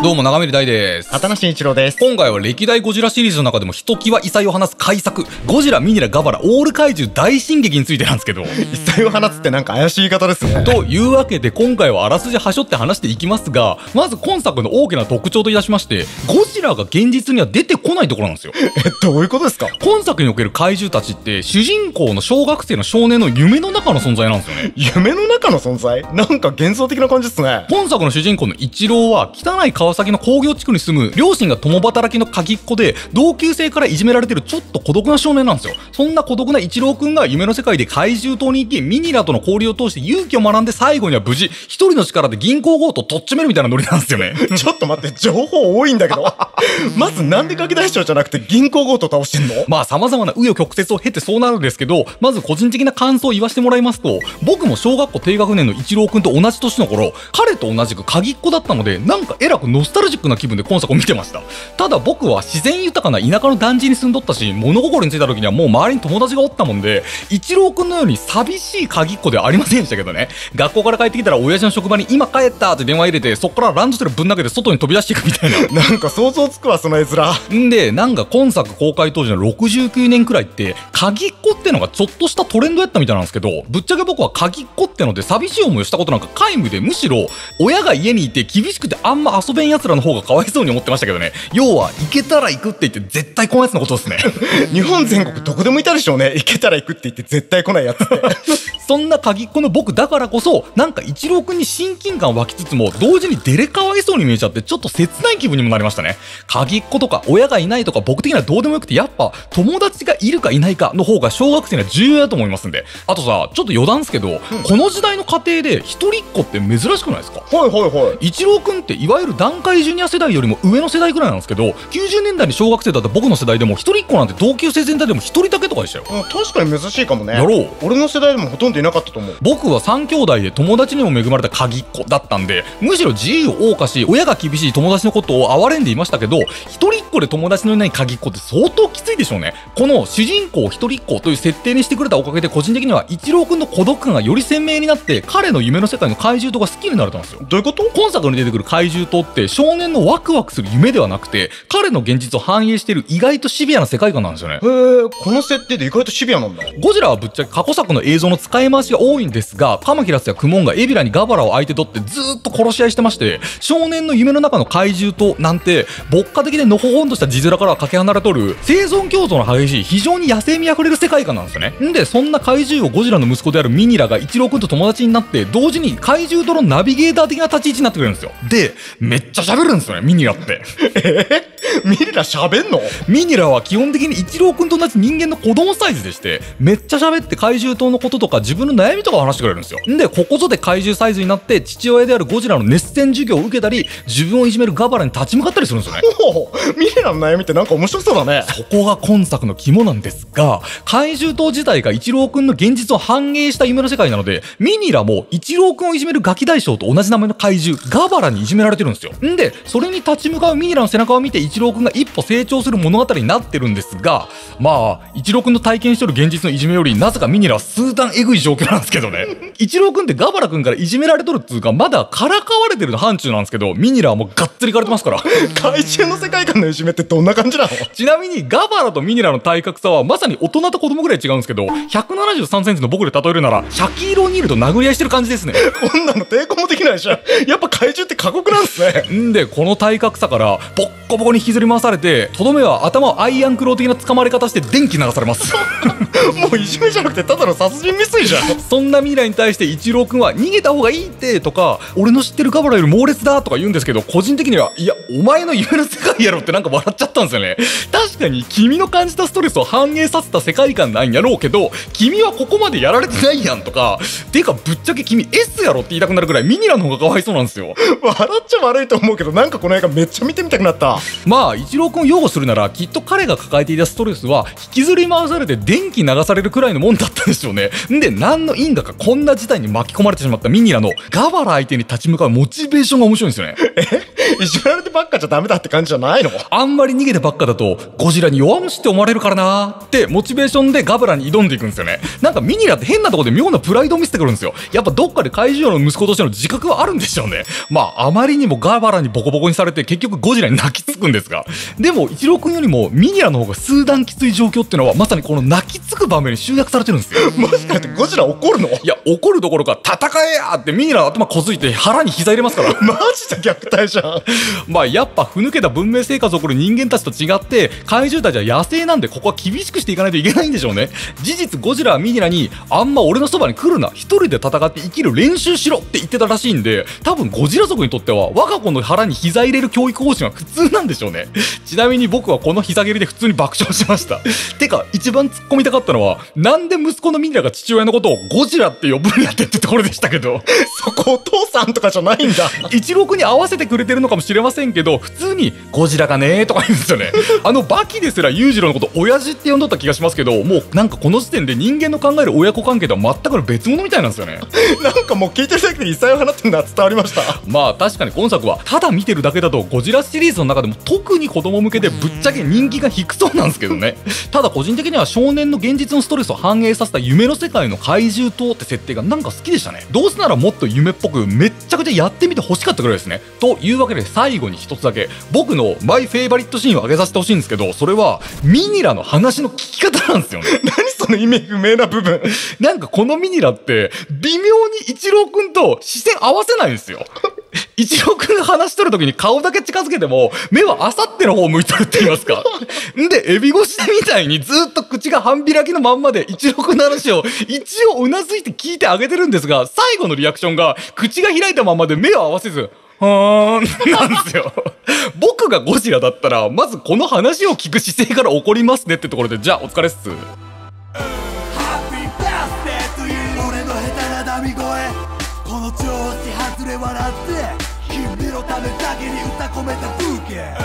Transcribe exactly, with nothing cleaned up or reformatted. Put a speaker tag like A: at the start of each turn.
A: どうも長見大です。
B: 片野慎一郎です。
A: 今回は歴代ゴジラシリーズの中でもひときわ異彩を放つ怪作、ゴジラ、ミニラ、ガバラ、オール怪獣大進撃についてなんですけど、
B: 異彩を放つってなんか怪しい言い方ですね。
A: というわけで今回はあらすじはしょって話していきますが、まず今作の大きな特徴といたしまして、ゴジラが現実には出てこないところなんですよ。
B: え、どういうことですか？
A: 今作における怪獣たちって主人公の小学生の少年の夢の中の存在なんですよね。
B: 夢の中の存在？なんか幻想的な感じですね。
A: 本作の主人公の一郎は汚い川崎の工業地区に住む両親が共働きの鍵っ子で、同級生からいじめられてるちょっと孤独な少年なんですよ。そんな孤独な一郎くんが夢の世界で怪獣島に行き、ミニラとの交流を通して勇気を学んで、最後には無事一人の力で銀行強盗をとっちめるみたいなノリなんですよね。
B: ちょっと待って、情報多いんだけどまずなんでガキ大将じゃなくて銀行強盗倒してんの？
A: まあ様々な紆余曲折を経てそうなるんですけど、まず個人的な感想を言わせてもらいますと、僕も小学校低学年の一郎くんと同じ年の頃、彼と同じく鍵っ子だったので、なんかえらくノスタルジックな気分で今作を見てました。ただ僕は自然豊かな田舎の団地に住んどったし、物心についた時にはもう周りに友達がおったもんで、一郎くんのように寂しい鍵っ子ではありませんでしたけどね。学校から帰ってきたら親父の職場に今帰ったって電話入れて、そっからランドセルぶん投げて外に飛び出していくみたいな
B: なんか想像つくわ、その絵面。
A: んで、なんか今作公開当時のろくじゅうきゅうねんくらいって鍵っ子ってのがちょっとしたトレンドやったみたいなんですけど、ぶっちゃけ僕は鍵っ子ってので寂しい思いをしたことなんか皆無で、むしろ親が家にいて厳しくてあんま遊べん奴らの方がかわいそうに思ってましたけどね。要は行けたら行くって言って絶対来ないやつのことですね
B: 日本全国どこでもいたでしょうね。行けたら行くって言って絶対来ないやつって
A: そんな鍵っ子の僕だからこそ、なんか一郎くんに親近感湧きつつも同時にデレかわいそうに見えちゃって、ちょっと切ない気分にもなりましたね。鍵っ子とか親がいないとか僕的にはどうでもよくて、やっぱ友達がいるかいないかの方が小学生には重要だと思いますんで。あとさ、ちょっと余談ですけど、うん、この時代の家庭で一人っ子って珍しくないですか？
B: はいはいはい。
A: 一郎くんっていわゆる団塊ジュニア世代よりも上の世代ぐらいなんですけど、きゅうじゅうねんだいに小学生だった僕の世代でも一人っ子なんて同級生全体でも一人だけとかでしたよ。
B: うん、確かに珍しいかもね。
A: やろう。
B: 俺の世代でもほとんどいなかったと思う。
A: 僕はさん兄弟で友達にも恵まれた鍵っ子だったんで、むしろ自由謳歌し、親が厳しい友達のことを憐れんでいましたけど、一人っ子で友達のいない鍵っ子って相当きついでしょうね。この主人公一人っ子という設定にしてくれたおかげで、個人的には一郎くんの孤独感がより鮮明になって、彼の夢の世界の怪獣島が好きになれたんですよ。
B: どういうこと？
A: 今作に出てくる怪獣島って少年のワクワクする夢ではなくて、彼の現実を反映している意外とシビアな世界観なんですよね。
B: へー、この設定で意外とシビアなんだ。
A: ゴジラはぶっちゃけ過去作の映像の使い回しが多いんですが、カマキラスやクモンがエビラにガバラを相手取ってずーっと殺し合いしてまして、少年の夢の中の怪獣島なんて牧歌的でのほほんとした字面からはかけ離れとる生存競争の激しい非常に野生味あふれる世界観なんですよね。んで、そんな怪獣をゴジラの息子であるミニラが一郎くんと友達になって、同時に怪獣とのナビゲーター的な立ち位置になってくれるんですよ。で、めっちゃ喋るんですよね、ミニラって
B: えー、ミニラ喋んの？
A: ミニラは基本的に一郎くんと同じ人間の子供サイズでして、めっちゃ喋って怪獣島のこととか自分の悩みとかを話してくれるんですよ。んで、ここぞで怪獣サイズになって父親であるゴジラの熱戦授業を受けたり、自分をいじめるガバラに立ち向かったりするんですよね。
B: おお、ミニラの悩みってなんか面白そうだね。
A: そこが今作の肝なんですが、怪獣島自体が一郎くんの現実を反映した夢の世界なので、ミニラも一郎くんをいじめるガキ大将と同じ名前の怪獣ガバラにいじめられてるんですよ。んで、それに立ち向かうミニラの背中を見て一郎くんが一歩成長する物語になってるんですが、まあ一郎くんの体験してる現実のいじめよりなぜかミニラは数段エグい状況なんですけどね一郎くんってガバラくんからいじめられとるっつうか、まだからかわれてるの範疇なんですけど、ミニラはもうがっつりいかれてますから
B: 怪獣の世界観のいじめってどんな感じなの？
A: ちなみにガバラとミニラの体格差はまさに大人と子供ぐらい違うんですけど、ひゃくななじゅうさんセンチの僕で例えるならシャキーロ・オニールと殴り合いしてる感じですね
B: こんなの抵抗もできないじゃん。やっぱ怪獣って過酷なんですね。
A: んで、この体格差からボッコボコに引きずり回されて、とどめは頭をアイアンクロー的な掴まれ方して電気流されます
B: もういじめじゃなくてただの殺人未遂じゃん。
A: そんなミニラに対して一郎くんは逃げた方がいいってとか、俺の知ってるガバラより猛烈だとか言うんですけど、個人的にはいやお前の夢の世界やろってなんか笑っちゃったんですよね。確かに君の感じたストレスを反映させた世界観なんやろうけど、君はここまでやられてないやんとか、ていうかぶっちゃけ君 S やろって言いたくなるぐらいミニラの方がかわいそうなんですよ。
B: 笑っちゃ悪いと思うけど、なんかこの映画めっちゃ見てみたくなった。
A: ままあ一郎くんを擁護するならきっと彼が抱えていたストレスは引きずり回されて電気流されるくらいのもんだったんでしょうね。んで何の因果かこんな事態に巻き込まれてしまったミニラのガバラ相手に立ち向かうモチベーションが面白いんですよね。
B: えいじめられてばっかじゃダメだって感じじゃないの？
A: あんまり逃げてばっかだとゴジラに弱虫って思われるからなーってモチベーションでガバラに挑んでいくんですよね。なんかミニラって変なところで妙なプライドを見せてくるんですよ。やっぱどっかで怪獣王の息子としての自覚はあるんでしょうね。まああまりにもガバラにボコボコにされて結局ゴジラに泣きつくんですが、でも一郎くんよりもミニラの方が数段きつい状況っていうのはまさにこの泣きつく場面に集約されてるんですよ。
B: もしかしてゴジラ怒るの？
A: いや怒るどころか戦えやーってミニラの頭こづいて腹に膝入れますから
B: マジで虐待じゃん。
A: まあやっぱふぬけた文明生活を送る人間たちと違って怪獣たちは野生なんでここは厳しくしていかないといけないんでしょうね。事実ゴジラはミニラにあんま俺のそばに来るな、一人で戦って生きる練習しろって言ってたらしいんで、多分ゴジラ族にとっては我が子の腹に膝入れる教育方針は普通なんでしょうね。ちなみに僕はこの膝蹴りで普通に爆笑しました。てか一番突っ込みたかったのはなんで息子のミニラが父親のことをゴジラって呼ぶんやってってところでしたけど
B: そこお父さんとかじゃないんだ。
A: 一郎くんに合わせてくれてるのかもしれませんけど、普通にゴジラかねーとか言うんですよね。あのバキですら裕次郎のこと親父って呼んどった気がしますけど、もうなんかこの時点で人間の考える親子関係とは全くの別物みたいなんですよね。
B: なんかもう聞いてるだけで異彩を放ってるのは伝わりました。
A: まあ確かに今作はただ見てるだけだとゴジラシリーズの中でも特に子供向けでぶっちゃけ人気が低そうなんですけどね。ただ個人的には少年の現実のストレスを反映させた夢の世界の怪獣島って設定がなんか好きでしたね。どうせならもっと夢っぽくめっちゃくちゃやってみてほしかったぐらいですね。というわけで最後に一つだけ僕のマイフェイバリットシーンを挙げさせてほしいんですけど、それはミニラの話の聞き方なんですよね。
B: 何その意味不明な部分。
A: なんかこのミニラって微妙に一郎くんと視線合わせないんですよ。一郎くんが話しとる時に顔だけ近づけても目はあさっての方を向いとるって言いますか。んでエビ越しみたいにずっと口が半開きのまんまで一郎くんの話を一応うなずいて聞いてあげてるんですが、最後のリアクションが口が開いたままで目を合わせずはーんなんですよ。僕がゴジラだったらまずこの話を聞く姿勢から怒りますねってところで、じゃあお疲れっす。
C: 俺の下手なダミ声、この調子外れ笑って君のためだけに歌込めた風景。